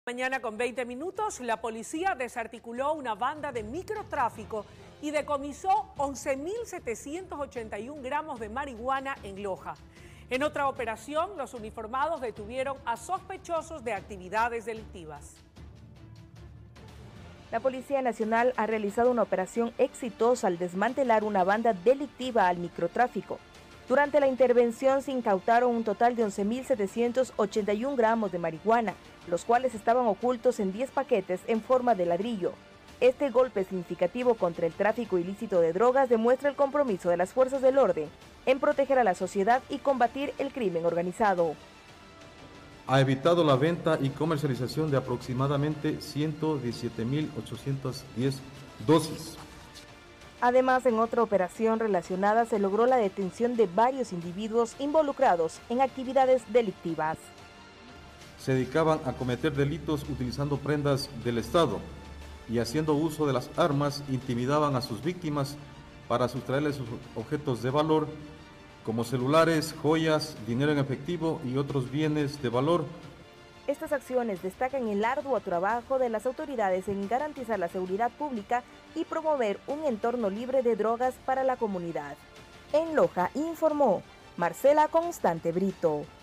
Mañana con 20 minutos, la policía desarticuló una banda de microtráfico y decomisó 11.781 gramos de marihuana en Loja. En otra operación, los uniformados detuvieron a sospechosos de actividades delictivas. La Policía Nacional ha realizado una operación exitosa al desmantelar una banda delictiva al microtráfico. Durante la intervención se incautaron un total de 11.781 gramos de marihuana, los cuales estaban ocultos en 10 paquetes en forma de ladrillo. Este golpe significativo contra el tráfico ilícito de drogas demuestra el compromiso de las fuerzas del orden en proteger a la sociedad y combatir el crimen organizado. Ha evitado la venta y comercialización de aproximadamente 117.810 dosis. Además, en otra operación relacionada se logró la detención de varios individuos involucrados en actividades delictivas. Se dedicaban a cometer delitos utilizando prendas del Estado y haciendo uso de las armas intimidaban a sus víctimas para sustraerles sus objetos de valor como celulares, joyas, dinero en efectivo y otros bienes de valor. Estas acciones destacan el arduo trabajo de las autoridades en garantizar la seguridad pública y promover un entorno libre de drogas para la comunidad. En Loja informó Marcela Constante Brito.